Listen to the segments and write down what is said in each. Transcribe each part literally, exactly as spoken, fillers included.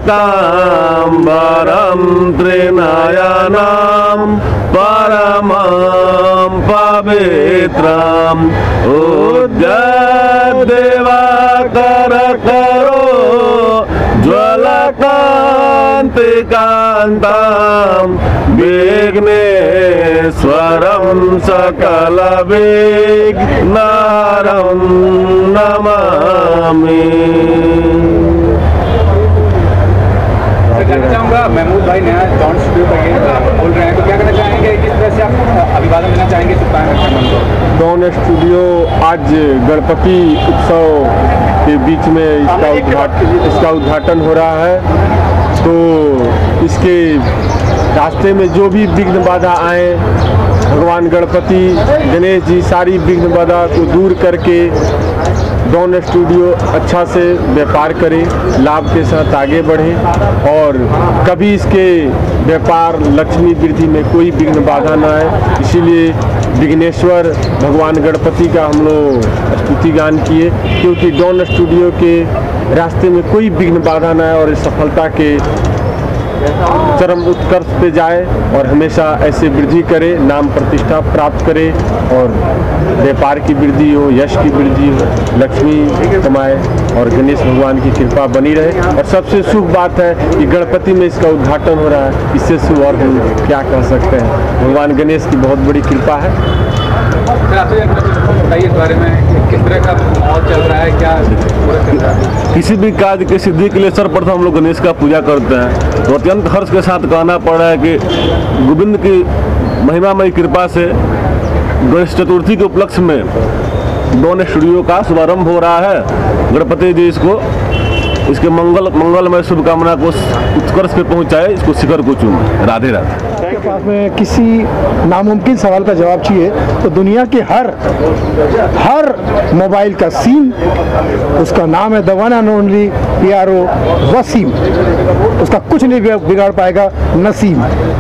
शाकाम्बरं त्रिनयनं परमं पवित्रम् उद्यद्दिवाकर करो ज्वलकान्तिकान्तं विघ्नेश्वरं सकलविघ्नहरं नमामि। कहना चाहूँगा महमूद भाई नया डॉन स्टूडियो का ये बोल रहे हैं, तो क्या कहना चाहेंगे, किस तरह से आप अभिवादन देना चाहेंगे शुभकामनाएं? डॉन स्टूडियो आज गणपति उत्सव के बीच में इसका उद्घाटन इसका उद्घाटन हो रहा है। तो इसके रास्ते में जो भी विघ्न बाधा आए, भगवान गणपति गणेश जी सारी विघ्न बाधा को दूर करके डॉन स्टूडियो अच्छा से व्यापार करे, लाभ के साथ आगे बढ़े और कभी इसके व्यापार लक्ष्मी वृद्धि में कोई विघ्न बाधा न आए। इसीलिए विघ्नेश्वर भगवान गणपति का हम लोग स्तुति गान किए, क्योंकि डॉन स्टूडियो के रास्ते में कोई विघ्न बाधा न आए और इस सफलता के चरम उत्कर्ष पे जाए और हमेशा ऐसे वृद्धि करे, नाम प्रतिष्ठा प्राप्त करे और व्यापार की वृद्धि हो, यश की वृद्धि हो, लक्ष्मी कमाए और गणेश भगवान की कृपा बनी रहे। और सबसे शुभ बात है कि गणपति में इसका उद्घाटन हो रहा है, इससे शुभ और हम क्या कह सकते हैं। भगवान गणेश की बहुत बड़ी कृपा है। बताइए इस बारे में, किस तरह का माहौल चल रहा है, क्या पूरा चल रहा है? किसी भी कार्य की सिद्धि के लिए सर्वप्रथम हम लोग गणेश का पूजा करते हैं। तो अत्यंत हर्ष के साथ कहना पड़ रहा है कि गोविंद की महिमामयी कृपा से गणेश चतुर्थी के उपलक्ष्य में डॉन स्टूडियो का शुभारंभ हो रहा है। गणपति जी इसको इसके मंगल मंगलमय शुभकामना को उत्कर्ष पे पहुंचाए, इसको शिखर को चूमे। राधे राधे। के पास में किसी नामुमकिन सवाल का जवाब चाहिए तो दुनिया के हर हर मोबाइल का सिम, उसका नाम है the one and only P R O Wasim. उसका कुछ नहीं बिगाड़ पाएगा नसीम।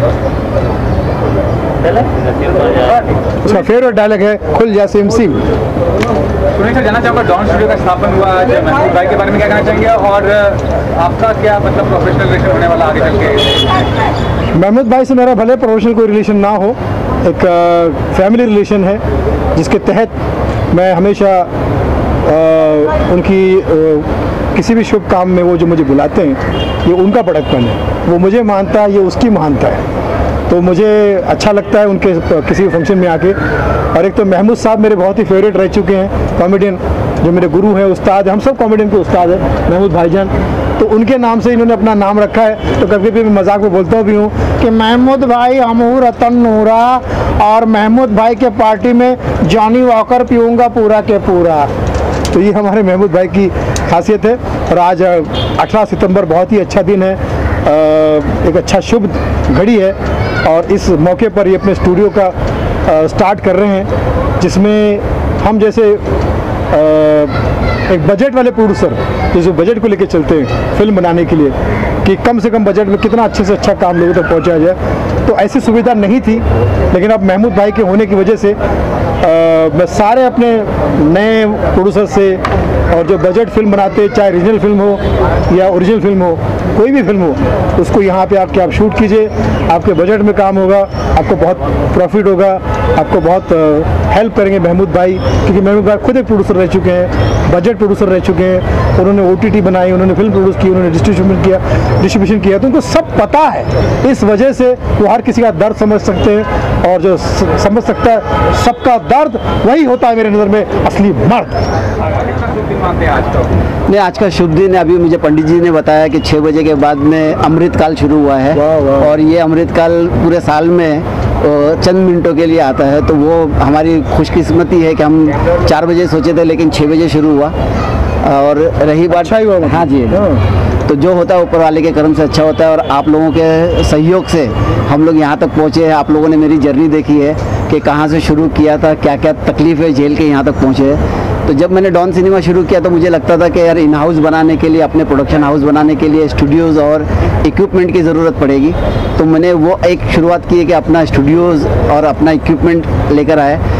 उसका फेवरेट डायलॉग है खुल जा सिम सिम। सुनील सर, जानना चाहूँगा डॉन स्टूडियो का स्थापन हुआ आज, महमूद भाई के बारे में क्या कहना चाहेंगे और आपका क्या मतलब प्रोफेशनल रिलेशन होने वाला आगे चल के? महमूद भाई से मेरा भले प्रोफेशनल कोई रिलेशन ना हो, एक फैमिली रिलेशन है जिसके तहत मैं हमेशा आ, उनकी आ, किसी भी शुभ काम में वो जो मुझे बुलाते हैं, ये उनका बड़कपन है। वो मुझे मानता है, ये उसकी महानता है। तो मुझे अच्छा लगता है उनके किसी फंक्शन में आके। और एक तो महमूद साहब मेरे बहुत ही फेवरेट रह चुके हैं, कॉमेडियन जो मेरे गुरु हैं, उस्ताद हैं, हम सब कॉमेडियन के उस्ताद हैं महमूद भाईजान। तो उनके नाम से इन्होंने अपना नाम रखा है। तो कभी कभी मैं मजाक में बोलता भी हूँ कि महमूद भाई हमू रतन नूरा, और महमूद भाई के पार्टी में जॉनी वॉकर पीऊँगा पूरा के पूरा। तो ये हमारे महमूद भाई की खासियत है। और आज अठारह सितंबर बहुत ही अच्छा दिन है, एक अच्छा शुभ घड़ी है और इस मौके पर ये अपने स्टूडियो का स्टार्ट कर रहे हैं, जिसमें हम जैसे एक बजट वाले प्रोड्यूसर जो बजट को लेके चलते हैं फिल्म बनाने के लिए कि कम से कम बजट में कितना अच्छे से अच्छा काम लोगों तक पहुंचाया जाए, तो ऐसी सुविधा नहीं थी। लेकिन अब महमूद भाई के होने की वजह से आ, मैं सारे अपने नए प्रोड्यूसर से और जो बजट फिल्म बनाते हैं, चाहे रीजनल फिल्म हो या ओरिजिनल फिल्म हो, कोई भी फिल्म हो, उसको यहाँ पे आके आप शूट कीजिए। आपके बजट में काम होगा, आपको बहुत प्रॉफिट होगा, आपको बहुत हेल्प करेंगे महमूद भाई, क्योंकि महमूद भाई खुद एक प्रोड्यूसर रह चुके हैं, बजट प्रोड्यूसर रह चुके हैं। उन्होंने ओ टी टी बनाई, उन्होंने फिल्म प्रोड्यूस की, उन्होंने डिस्ट्रीब्यूशन किया डिस्ट्रीब्यूशन किया तो उनको सब पता है। इस वजह से वो हर किसी का दर्द समझ सकते हैं, और जो समझ सकता है सबका दर्द, वही होता है मेरे नज़र में असली मर्द। नहीं, आज का शुभ दिन है। अभी मुझे पंडित जी ने बताया कि छः बजे के बाद में अमृत काल शुरू हुआ है। वाह वाह। और ये अमृत काल पूरे साल में चंद मिनटों के लिए आता है, तो वो हमारी खुशकिस्मती है कि हम चार बजे सोचे थे लेकिन छः बजे शुरू हुआ। और रही बात, अच्छा ही हुआ। हाँ जी, तो जो होता है ऊपर वाले के कर्म से अच्छा होता है। और आप लोगों के सहयोग से हम लोग यहाँ तक पहुँचे हैं। आप लोगों ने मेरी जर्नी देखी है कि कहाँ से शुरू किया था, क्या क्या तकलीफ़ें झेल के यहाँ तक पहुँचे हैं। तो जब मैंने डॉन सिनेमा शुरू किया तो मुझे लगता था कि यार इन हाउस बनाने के लिए, अपने प्रोडक्शन हाउस बनाने के लिए स्टूडियोज़ और इक्विपमेंट की ज़रूरत पड़ेगी। तो मैंने वो एक शुरुआत की है कि अपना स्टूडियोज़ और अपना इक्विपमेंट लेकर आए।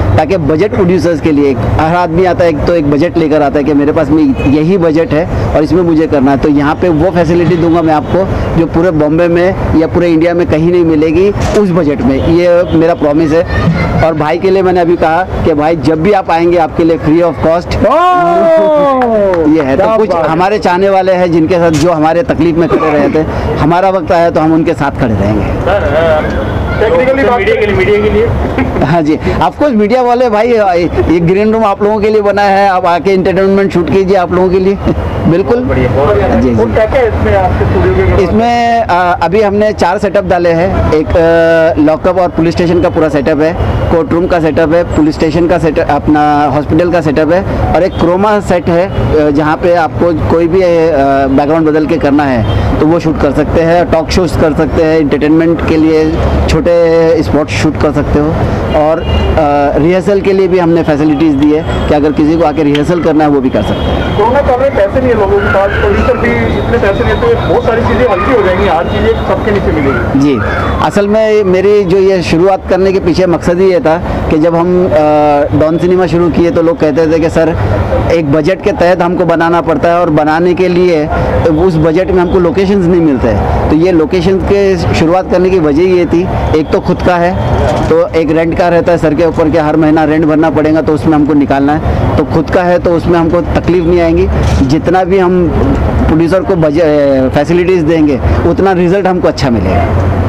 ताकि बजट प्रोड्यूसर्स के लिए, हर आदमी आता है एक तो एक बजट लेकर आता है कि मेरे पास में यही बजट है और इसमें मुझे करना है, तो यहाँ पे वो फैसिलिटी दूंगा मैं आपको जो पूरे बॉम्बे में या पूरे इंडिया में कहीं नहीं मिलेगी उस बजट में, ये मेरा प्रॉमिस है। और भाई के लिए मैंने अभी कहा कि भाई जब भी आप आएंगे आपके लिए फ्री ऑफ कॉस्ट ये है। तो कुछ हमारे चाहने वाले हैं जिनके साथ जो हमारे तकलीफ में खड़े रहे थे, हमारा वक्त आया तो हम उनके साथ खड़े रहेंगे। टेक्निकली मीडिया के लिए मीडिया के लिए हाँ जी, ऑफकोर्स मीडिया वाले भाई, ये ग्रीन रूम आप लोगों के लिए बना है, आप आके एंटरटेनमेंट शूट कीजिए आप लोगों के लिए बिल्कुल जी जी। क्या क्या इसमें आपके स्टूडियो के इसमें आ, अभी हमने चार सेटअप डाले हैं। एक लॉकअप और पुलिस स्टेशन का पूरा सेटअप है, कोर्ट रूम का सेटअप है, पुलिस स्टेशन का सेटअप, अपना हॉस्पिटल का सेटअप है, और एक क्रोमा सेट है जहाँ पे आपको कोई भी बैकग्राउंड बदल के करना है तो वो शूट कर सकते हैं, टॉक शोज कर सकते हैं, एंटरटेनमेंट के लिए छोटे स्पॉट शूट कर सकते हो, और रिहर्सल के लिए भी हमने फैसिलिटीज़ दी है कि अगर किसी को आके रिहर्सल करना है वो भी कर सकते हैं। कोरोना काल में पैसे नहीं है लोगों के पास, प्रोड्यूसर भी इतने पैसे नहीं है, तो बहुत सारी चीज़ें हल्की हो जाएंगी, हर चीज़ें सबके नीचे मिलेगी। जी, असल में मेरी जो ये शुरुआत करने के पीछे मकसद ही ये था कि जब हम डॉन सिनेमा शुरू किए तो लोग कहते थे कि सर एक बजट के तहत हमको बनाना पड़ता है, और बनाने के लिए उस बजट में हमको लोकेशंस नहीं मिलते हैं। तो ये लोकेशन के शुरुआत करने की वजह ये थी, एक तो खुद का है तो एक रेंट का रहता है सर के ऊपर कि हर महीना रेंट भरना पड़ेगा, तो उसमें हमको निकालना है। तो खुद का है तो उसमें हमको तकलीफ नहीं आएंगी, जितना भी हम प्रोड्यूसर को बजट फैसिलिटीज़ देंगे उतना रिजल्ट हमको अच्छा मिलेगा।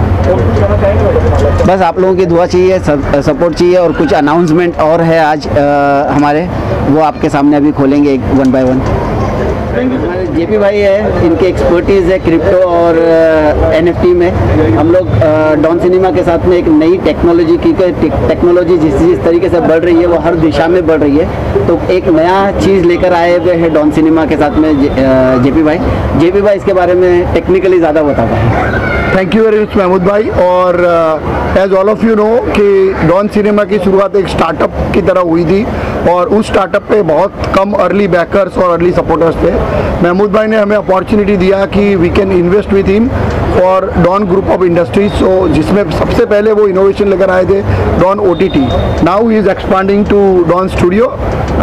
बस आप लोगों की दुआ चाहिए, सपोर्ट चाहिए, और कुछ अनाउंसमेंट और है आज आ, हमारे, वो आपके सामने अभी खोलेंगे एक वन बाय वन। हमारे जेपी भाई है, इनके एक्सपर्टीज़ है क्रिप्टो और एनएफटी में। हम लोग डॉन सिनेमा के साथ में एक नई टेक्नोलॉजी की टेक्नोलॉजी जिस जिस तरीके से बढ़ रही है वो हर दिशा में बढ़ रही है, तो एक नया चीज़ लेकर आए हुए हैं डॉन सिनेमा के साथ में जेपी भाई। जेपी भाई इसके बारे में टेक्निकली ज़्यादा बता पाए। Thank you very much Mahmood भाई। और as all of you know कि डॉन सिनेमा की शुरुआत एक स्टार्टअप की तरह हुई थी, और उस स्टार्टअप पे बहुत कम अर्ली बैकर्स और अर्ली सपोर्टर्स थे। महमूद भाई ने हमें अपॉर्चुनिटी दिया कि we can invest with him for Don group of industries, so जिसमें सबसे पहले वो इनोवेशन लेकर आए थे Don O T T. Now he is expanding to Don studio,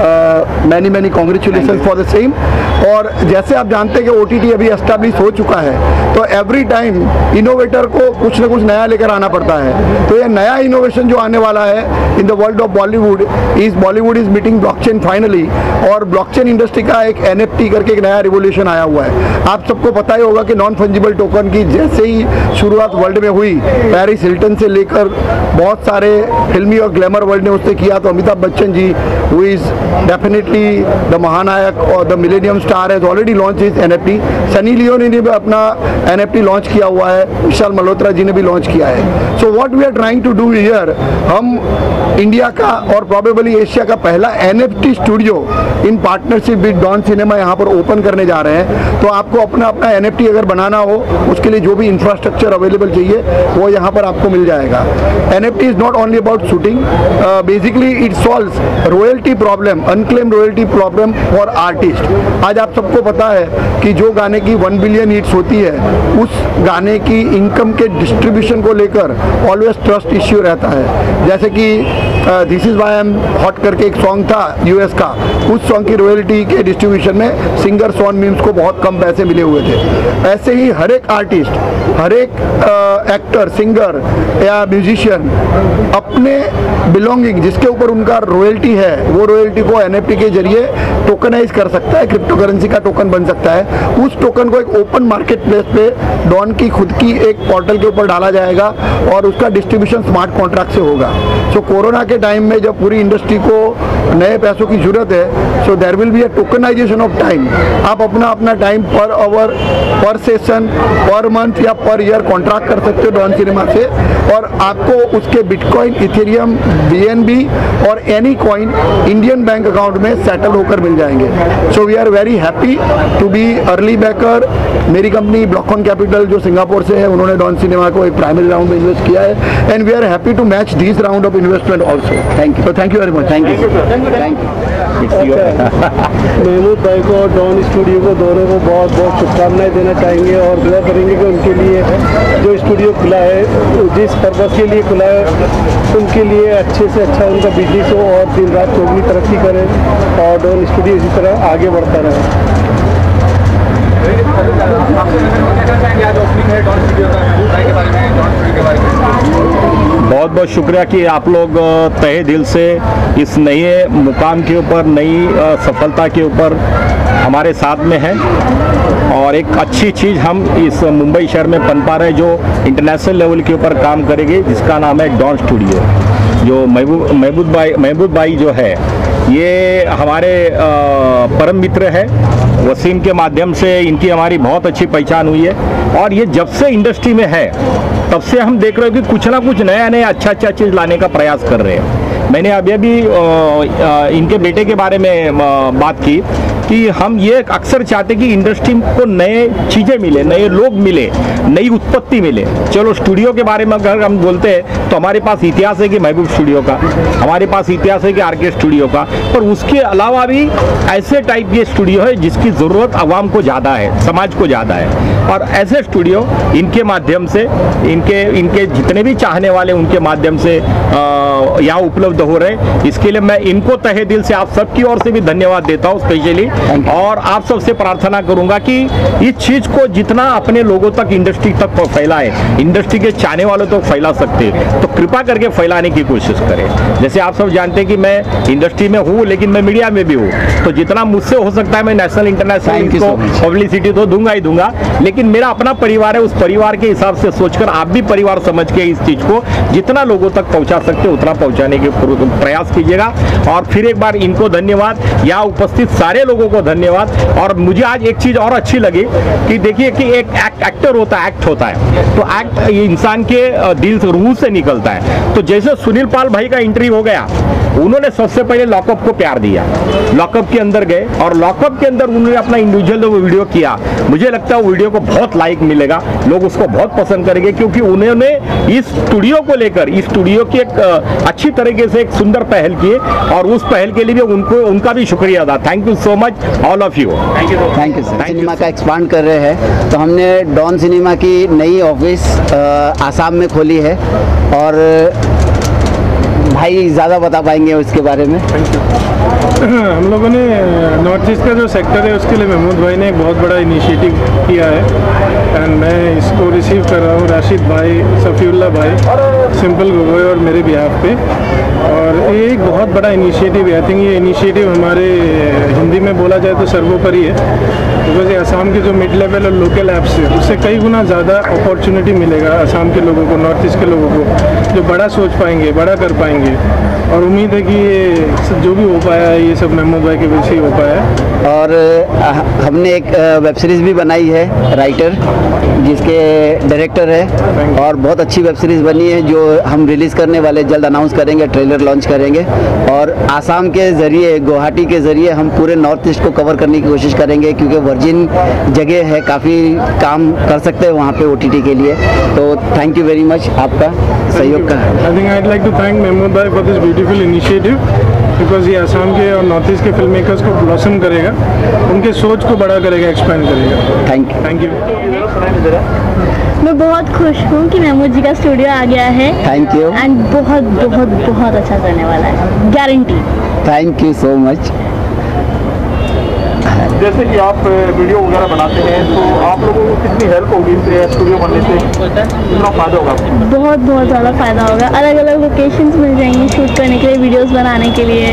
many many congratulation for the same. और जैसे आप जानते हैं कि ओ टी टी अभी एस्टैब्लिश हो चुका है, तो एवरी टाइम इनोवेटर को कुछ ना कुछ नया लेकर आना पड़ता है। तो ये नया इनोवेशन जो आने वाला है in the world of Bollywood is Bollywood is meeting blockchain finally, और ब्लॉकचेन इंडस्ट्री का एक एन एफ टी करके एक नया रिवोल्यूशन आया हुआ है। आप सबको पता ही होगा कि नॉन फंजिबल टोकन की जैसे ही शुरुआत वर्ल्ड में हुई, पैरिस हिल्टन से लेकर बहुत सारे फिल्मी और ग्लैमर वर्ल्ड ने उससे किया, तो Amitabh Bachchan ji who is definitely the महानायक और the millennium star has already launch is N F T. Sunny Leone ने भी अपना एन एफ टी लॉन्च किया हुआ है, विशाल मल्होत्रा जी ने भी लॉन्च किया है। So what we are trying to do here, हम इंडिया का और प्रोबेबली एशिया का पहला N F T studio in partnership with Don cinema यहाँ पर ओपन करने जा रहे हैं। तो आपको अपना अपना एन एफ टी अगर बनाना हो, उसके लिए जो भी इंफ्रास्ट्रक्चर अवेलेबल चाहिए वो यहाँ पर आपको मिल जाएगा। N F T is not only about shooting, basically it solves royalty problem, unclaim royalty problem for artist. आज आप सबको पता है कि जो गाने की वन बिलियन हिट्स होती है, उस गाने की इनकम के डिस्ट्रीब्यूशन को लेकर ऑलवेज ट्रस्ट इश्यू रहता है। जैसे कि this is why I am hot करके एक सॉन्ग था यूएस का, उस सॉन्ग की रॉयल्टी के डिस्ट्रीब्यूशन में सिंगर सॉन मीम्स को बहुत कम पैसे मिले हुए थे। ऐसे ही हर एक आर्टिस्ट, हर एक एक्टर, सिंगर या म्यूजिशियन अपने बिलोंगिंग जिसके ऊपर उनका रॉयल्टी है, वो रॉयल्टी को एन एफ टी के जरिए टोकनाइज कर सकता है, क्रिप्टो करेंसी का टोकन बन सकता है। उस टोकन को एक ओपन मार्केट प्लेस पे डॉन की खुद की एक पोर्टल के ऊपर डाला जाएगा और उसका डिस्ट्रीब्यूशन स्मार्ट कॉन्ट्रैक्ट से होगा। सो कोरोना के टाइम में जब पूरी इंडस्ट्री को नए पैसों की जरूरत है, so there will be a tokenization of time. आप अपना अपना टाइम पर आवर, पर सेशन, पर मंथ या पर ईयर कॉन्ट्रैक्ट कर सकते हो डॉन सिनेमा से, और आपको उसके bitcoin, ethereum, B N B और any coin Indian bank account में सेटल होकर मिल जाएंगे। So we are very happy to be early backer. मेरी कंपनी ब्लॉकॉन कैपिटल जो सिंगापुर से है, उन्होंने डॉन सिनेमा को एक प्राइमरी राउंड में इन्वेस्ट किया है, and we are happy to match this round of investment also. Thank you, thank you very much. Thank you, thank you. Mahmood भाई को और डॉन स्टूडियो को दोनों को बहुत बहुत शुभकामनाएं देना चाहेंगे और दुआ करेंगे कि उनके लिए जो स्टूडियो खुला है, जिस पर्पज़ के लिए खुला है उनके लिए अच्छे से अच्छा उनका बिजनेस हो और दिन रात चौगनी तरक्की करें और डॉन स्टूडियो इसी तरह आगे बढ़ता रहे। बहुत बहुत शुक्रिया कि आप लोग तहे दिल से इस नए मुकाम के ऊपर, नई सफलता के ऊपर हमारे साथ में हैं और एक अच्छी चीज़ हम इस मुंबई शहर में बन पा रहे हैं जो इंटरनेशनल लेवल के ऊपर काम करेगी, जिसका नाम है डॉन स्टूडियो। जो महबूब महबूब भाई महबूब भाई जो है ये हमारे परम मित्र है। वसीम के माध्यम से इनकी हमारी बहुत अच्छी पहचान हुई है और ये जब से इंडस्ट्री में है तब से हम देख रहे हो कि कुछ ना कुछ नया नया अच्छा अच्छा चीज़ लाने का प्रयास कर रहे हैं। मैंने अभी अभी इनके बेटे के बारे में बात की कि हम ये अक्सर चाहते कि इंडस्ट्री को नए चीज़ें मिले, नए लोग मिले, नई उत्पत्ति मिले। चलो स्टूडियो के बारे में अगर हम बोलते हैं तो हमारे पास इतिहास है कि महबूब स्टूडियो का, हमारे पास इतिहास है कि आरके स्टूडियो का, पर उसके अलावा भी ऐसे टाइप के स्टूडियो है जिसकी ज़रूरत आवाम को ज़्यादा है, समाज को ज़्यादा है। और ऐसे स्टूडियो इनके माध्यम से, इनके इनके जितने भी चाहने वाले उनके माध्यम से यहाँ उपलब्ध हो रहे, इसके लिए मैं इनको तहे दिल से आप सबकी ओर से भी धन्यवाद देता हूँ स्पेशली। और आप सबसे प्रार्थना करूंगा कि इस चीज को जितना अपने लोगों तक, इंडस्ट्री तक फैलाएं, इंडस्ट्री के चाहने वालों तक फैला सकते तो कृपा करके फैलाने की कोशिश करें। जैसे आप सब जानते हैं कि मैं इंडस्ट्री में हूँ लेकिन मैं मीडिया में भी हूँ, तो जितना मुझसे हो सकता है मैं नेशनल इंटरनेशनल इसको पब्लिसिटी तो दूंगा ही दूंगा, लेकिन मेरा अपना परिवार है, उस परिवार के हिसाब से सोचकर आप भी परिवार समझ के इस चीज को जितना लोगों तक पहुंचा सकते उतना पहुंचाने के प्रयास कीजिएगा। और फिर एक बार इनको धन्यवाद, यहाँ उपस्थित सारे लोगों को धन्यवाद। और मुझे आज एक चीज और अच्छी लगी कि देखिए कि एक एक्ट, एक्टर होता है, एक्ट होता है तो एक्ट ये इंसान के दिल से, रूह से निकलता है। तो जैसे सुनील पाल भाई का एंट्री हो गया, उन्होंने सबसे पहले लॉकअप को प्यार दिया, लॉकअप के अंदर गए और लॉकअप के अंदर उन्होंने अपना इंडिविजुअल वीडियो किया। मुझे लगता है वो वीडियो को बहुत लाइक मिलेगा, लोग उसको बहुत पसंद करेंगे, क्योंकि उन्होंने इस स्टूडियो को लेकर, इस स्टूडियो की एक अच्छी तरीके से एक सुंदर पहल की और उस पहल के लिए भी उनको उनका भी शुक्रिया अदा। Thank you so much all of you. Thank you thank you sir. Cinema का एक्सपांड कर रहे हैं तो हमने डॉन सिनेमा की नई ऑफिस आसाम में खोली है और भाई ज़्यादा बता पाएंगे उसके बारे में। हम लोगों ने नॉर्थ ईस्ट का जो सेक्टर है उसके लिए महमूद भाई ने एक बहुत बड़ा इनिशिएटिव किया है एंड मैं इसको रिसीव कर रहा हूँ राशिद भाई, सफ़ीउल्लाह भाई, सिंपल गोगोई और मेरे बिहाफ पे। और ये एक बहुत बड़ा इनिशिएटिव है। आई थिंक ये इनिशिएटिव हमारे हिंदी में बोला जाए तो सर्वोपरि है, बिकॉज ये असम के जो मिड लेवल और लोकल ऐप्स है उससे कई गुना ज़्यादा अपॉर्चुनिटी मिलेगा असम के लोगों को, नॉर्थ ईस्ट के लोगों को, जो बड़ा सोच पाएंगे, बड़ा कर पाएंगे। और उम्मीद है कि ये जो भी हो पाया है ये सब महमूद भाई के वजह से ही हो पाया है। और हमने एक वेब सीरीज़ भी बनाई है, राइटर जिसके डायरेक्टर है और बहुत अच्छी वेब सीरीज़ बनी है जो हम रिलीज़ करने वाले, जल्द अनाउंस करेंगे, ट्रेलर लॉन्च करेंगे। और आसाम के ज़रिए, गुवाहाटी के ज़रिए हम पूरे नॉर्थ ईस्ट को कवर करने की कोशिश करेंगे, क्योंकि वर्जिन जगह है, काफ़ी काम कर सकते हैं वहाँ पे ओटीटी के लिए। तो थैंक यू वेरी मच आपका सहयोग का। I think I like to thank Mahmood भाई for this beautiful initiative, because ये असम के और नॉर्थ ईस्ट के फिल्म मेकर्स को ब्लॉसम करेगा, उनके सोच को बड़ा करेगा, एक्सपेंड करेगा। Thank you thank you. मैं बहुत खुश हूँ कि महमूद जी का स्टूडियो आ गया है। थैंक यू एंड बहुत बहुत बहुत अच्छा करने वाला है, guarantee. Thank you so much. जैसे कि आप वीडियो वगैरह बनाते हैं तो आप लोगों को कितनी हेल्प होगी इससे, स्टूडियो बनने से कितना फ़ायदा होगा? बहुत बहुत ज़्यादा फ़ायदा होगा। अलग अलग लोकेशंस मिल जाएंगी शूट करने के लिए, वीडियोस बनाने के लिए।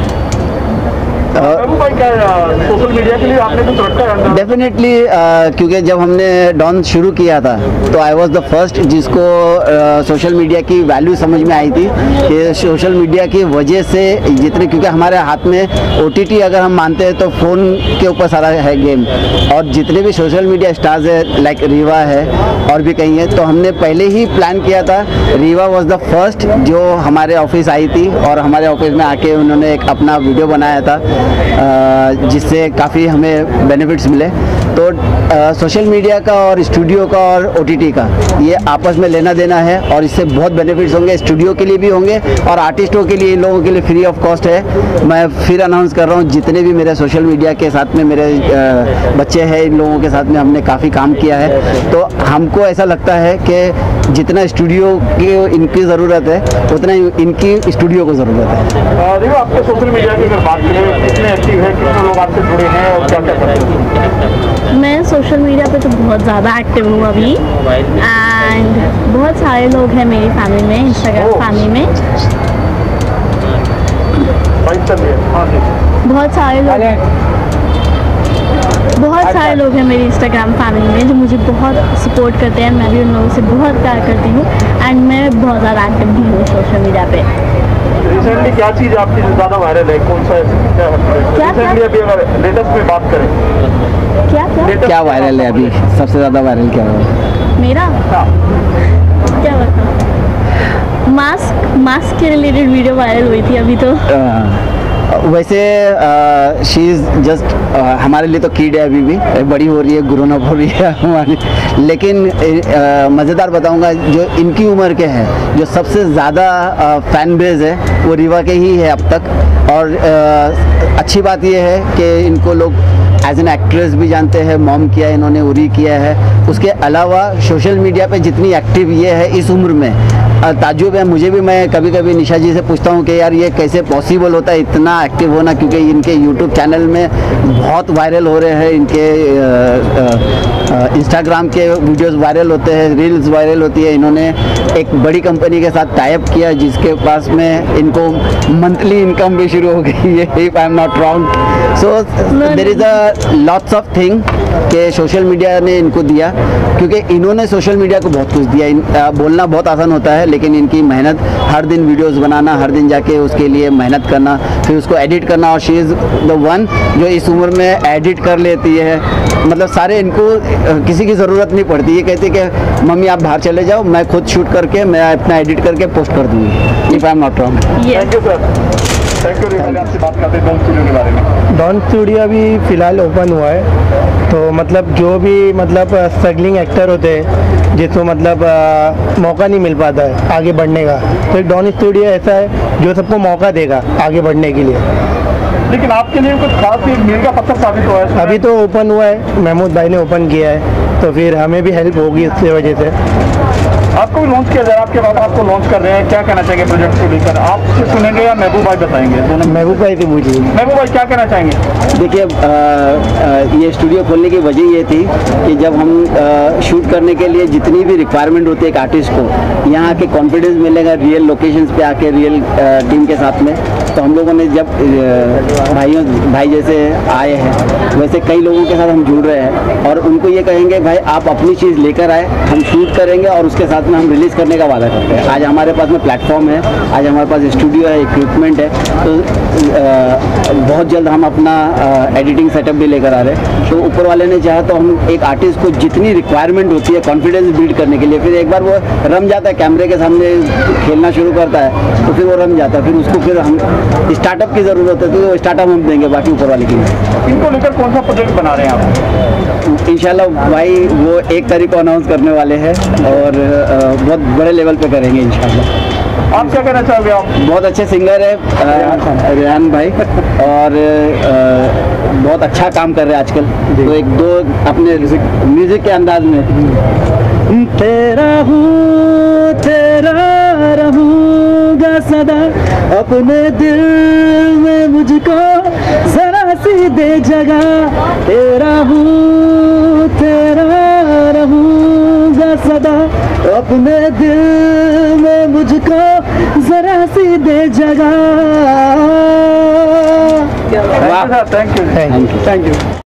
सोशल मीडिया के लिए आपने कुछ रखा है? डेफिनेटली, क्योंकि जब हमने डॉन शुरू किया था तो आई वॉज द फर्स्ट जिसको सोशल मीडिया की वैल्यू समझ में आई थी कि सोशल मीडिया की वजह से जितने, क्योंकि हमारे हाथ में ओटीटी अगर हम मानते हैं तो फ़ोन के ऊपर सारा है गेम, और जितने भी सोशल मीडिया स्टार्स है लाइक रीवा है और भी कहीं है, तो हमने पहले ही प्लान किया था। रीवा वॉज द फर्स्ट जो हमारे ऑफिस आई थी और हमारे ऑफिस में आके उन्होंने एक अपना वीडियो बनाया था जिससे काफ़ी हमें बेनिफिट्स मिले। तो आ, सोशल मीडिया का और स्टूडियो का और ओटीटी का ये आपस में लेना देना है और इससे बहुत बेनिफिट्स होंगे, स्टूडियो के लिए भी होंगे और आर्टिस्टों के लिए, इन लोगों के लिए फ्री ऑफ कॉस्ट है। मैं फिर अनाउंस कर रहा हूँ, जितने भी मेरे सोशल मीडिया के साथ में मेरे आ, बच्चे हैं, इन लोगों के साथ में हमने काफ़ी काम किया है। तो हमको ऐसा लगता है कि जितना स्टूडियो की इनकी ज़रूरत है उतना इनकी स्टूडियो को ज़रूरत है। देखो, आपके सोशल मीडिया की अगर बात करें, कितने एक्टिव है, कितने लोग आपसे जुड़े हैं और क्या क्या करते हैं? मैं सोशल मीडिया पे तो बहुत ज़्यादा एक्टिव हूँ अभी, एंड बहुत सारे लोग हैं मेरी फैमिली में, इंस्टाग्राम फैमिली में बहुत सारे लोग बहुत सारे लोग हैं मेरी इंस्टाग्राम फैमिली में जो मुझे बहुत सपोर्ट करते हैं। मैं भी उन लोगों से बहुत प्यार करती हूँ एंड मैं बहुत ज़्यादा एक्टिव भी हूँ सोशल मीडिया पे। रिसेंटली क्या चीज़ आपकी ज़्यादा वायरल है, कौन सा क्या है? रिसेंटली अभी अगर लेटेस्ट में बात करें, क्या क्या क्या वायरल है अभी? सबसे ज़्यादा वायरल क्या है मेरा? क्या बताऊँ, मास्क मास्क के रिलेटेड वीडियो वायरल हुई थी अभी तो। वैसे शी इज़ जस्ट हमारे लिए तो किड है, अभी भी बड़ी हो रही है, ग्रोन अप हो रही है हमारी। लेकिन मज़ेदार बताऊंगा, जो इनकी उम्र के हैं, जो सबसे ज़्यादा फ़ैन बेस है वो रीवा के ही है अब तक। और आ, अच्छी बात ये है कि इनको लोग एज एन एक्ट्रेस भी जानते हैं, मॉम किया है इन्होंने, उरी किया है। उसके अलावा सोशल मीडिया पे जितनी एक्टिव ये है इस उम्र में, ताज्जुब है मुझे भी। मैं कभी कभी निशा जी से पूछता हूँ कि यार ये कैसे पॉसिबल होता है इतना एक्टिव होना, क्योंकि इनके यूट्यूब चैनल में बहुत वायरल हो रहे हैं, इनके इंस्टाग्राम के वीडियोस वायरल होते हैं, रील्स वायरल होती है। इन्होंने एक बड़ी कंपनी के साथ टाई अप किया जिसके पास में इनको मंथली इनकम भी शुरू हो गई है, if I am not wrong. So there is a lots of thing कि सोशल मीडिया ने इनको दिया, क्योंकि इन्होंने सोशल मीडिया को बहुत कुछ दिया। इन, आ, बोलना बहुत आसान होता है, लेकिन इनकी मेहनत, हर दिन वीडियोस बनाना, हर दिन जाके उसके लिए मेहनत करना, फिर उसको एडिट करना। और शी इज़ द वन जो इस उम्र में एडिट कर लेती है। मतलब सारे इनको किसी की ज़रूरत नहीं पड़ती। ये कहती है कि मम्मी आप बाहर चले जाओ, मैं खुद शूट करके मैं अपना एडिट करके पोस्ट कर दूँगी, if I am not wrong. Thank you sir, thank you. पहले आपसे बात करते हैं डॉन स्टूडियो के बारे में। डॉन स्टूडियो अभी फ़िलहाल ओपन हुआ है, तो मतलब जो भी मतलब स्ट्रगलिंग एक्टर होते हैं जिसको मतलब आ, मौका नहीं मिल पाता है आगे बढ़ने का, तो एक डॉन स्टूडियो ऐसा है जो सबको मौका देगा आगे बढ़ने के लिए। लेकिन आपके लिए कुछ खास मील का पत्थर साबित हुआ है? अभी तो ओपन हुआ है, महमूद भाई ने ओपन किया है, तो फिर हमें भी हेल्प होगी इसकी वजह से। आपको भी लॉन्च किया जा रहा है, आपके बाद आपको लॉन्च कर रहे हैं, क्या कहना चाहेंगे प्रोजेक्ट को लेकर? आपसे सुनेंगे या महबूब भाई बताएंगे? दोनों। महबूब भाई से पूछिए। महबूब भाई क्या कहना चाहेंगे? देखिए, ये स्टूडियो खोलने की वजह ये थी कि जब हम आ, शूट करने के लिए जितनी भी रिक्वायरमेंट होती है एक आर्टिस्ट को, यहाँ आके कॉन्फिडेंस मिलेगा रियल लोकेशंस पे आके, रियल टीम के साथ में। तो हम लोगों ने जब भाइयों भाई जैसे आए हैं, वैसे कई लोगों के साथ हम जुड़ रहे हैं और उनको ये कहेंगे भाई आप अपनी चीज़ लेकर आए, हम शूट करेंगे और उसके साथ में हम रिलीज़ करने का वादा करते हैं। आज हमारे पास में प्लेटफॉर्म है, आज हमारे पास स्टूडियो है, इक्विपमेंट है, तो आ, बहुत जल्द हम अपना एडिटिंग सेटअप भी लेकर आ रहे हैं। तो ऊपर वाले ने चाहा तो हम एक आर्टिस्ट को जितनी रिक्वायरमेंट होती है कॉन्फिडेंस बिल्ड करने के लिए, फिर एक बार वो रम जाता है, कैमरे के सामने खेलना शुरू करता है तो फिर वो रम जाता है, फिर उसको फिर हम स्टार्टअप की ज़रूरत है, तो स्टार्टअप हम देंगे, बाकी ऊपर वाले की। इनको लेकर कौन सा प्रोजेक्ट बना रहे हैं आप? इंशाल्लाह भाई वो एक तारीख को अनाउंस करने वाले हैं और आ, बहुत बड़े लेवल पे करेंगे इंशाल्लाह। आप क्या कहना चाहोगे? आप बहुत अच्छे सिंगर है रेहान भाई और आ, बहुत अच्छा काम कर रहे हैं आजकल, तो एक दो अपने म्यूजिक के अंदाज में तेरा हूँ तेरा रहूँगा सदा, अपने दिल में मुझको जरा सी दे जगह, तेरा हूँ तेरा रहूँगा सदा, अपने दिल में मुझको जरा सी दे जगह। Thank you, thank you, thank you.